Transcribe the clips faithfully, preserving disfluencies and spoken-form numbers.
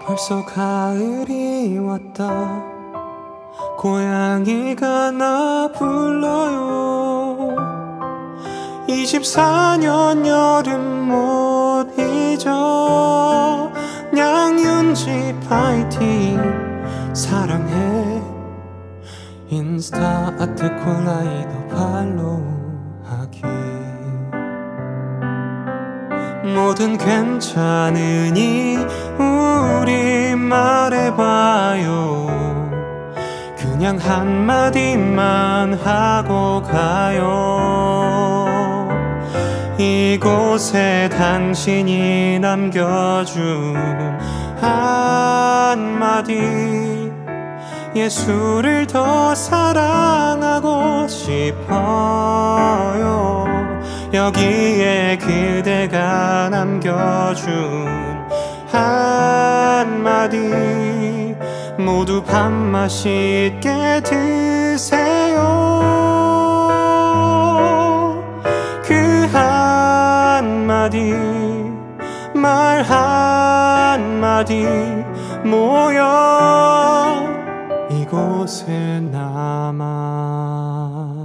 벌써 가을이 왔다. 고양이가 나 불러요. 이십사 년 여름 못 잊어. 양윤지 파이팅 사랑해. 인스타 아트 콜라이더 팔로우하기. 뭐든 괜찮으니 우리 말해봐요. 그냥 한마디만 하고 가요. 이곳에 당신이 남겨준 한마디. 예수를 더 사랑하고 싶어요. 여기에 그대가 남겨준 한마디. 모두 밥 맛있게 드세요. 그 한마디 말 한마디 모여 이곳에 남아.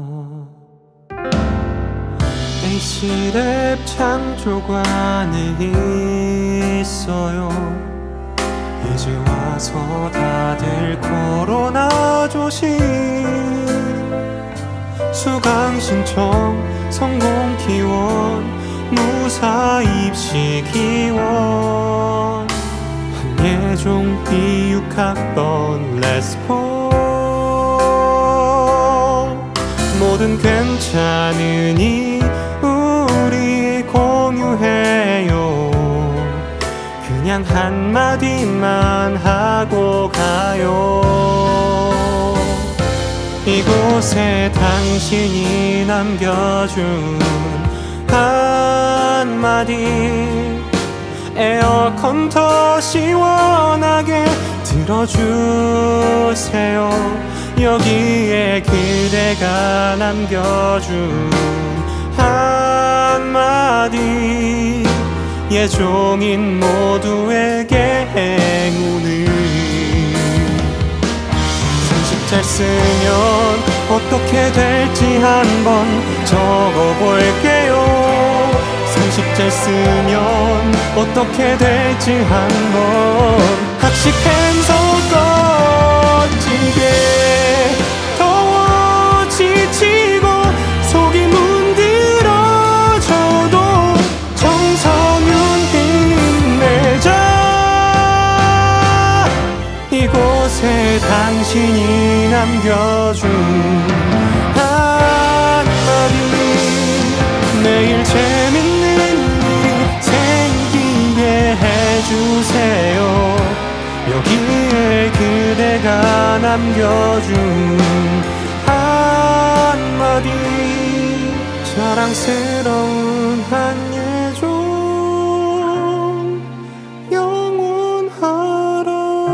에이씨랩 창조관에 있어요. 이제 와서 다들 코로나 조심. 수강 신청 성공 기원 무사 입시 기원. 한예종 이육학번 렛츠고. 뭐든 괜찮으니 우리 공유해요. 그냥 한마디만 하고 가요. 이곳에 당신이 남겨준 한마디. 에어컨 더 시원하게 틀어주세요. 여기에 그대가 남겨준 한마디. 예종인 모두에게 행운을. 삼십 잘 쓰면 어떻게 될지 한번 적어볼게요. 삼십 잘 쓰면 어떻게 될지 한번. 학식 펜서 꺼지게. 더워 지치고 속이 문드러져도 정성윤 힘내자. 이곳에 당신이 남겨준 한마디. 매일 재밌는 일이 생기게 해주세요. 여기에 그대가 남겨준 한마디. 자랑스러운 한예종 영원하라.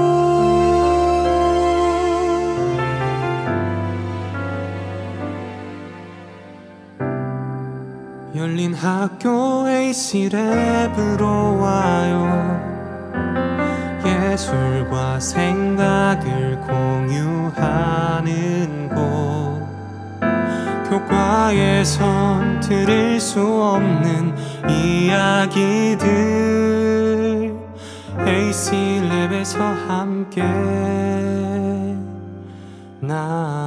열린 학교 에이씨랩으로 와요. 예술과 생각을 공유하는 곳. 교과에선 들을 수 없는 이야기들. 에이씨랩에서 함께 나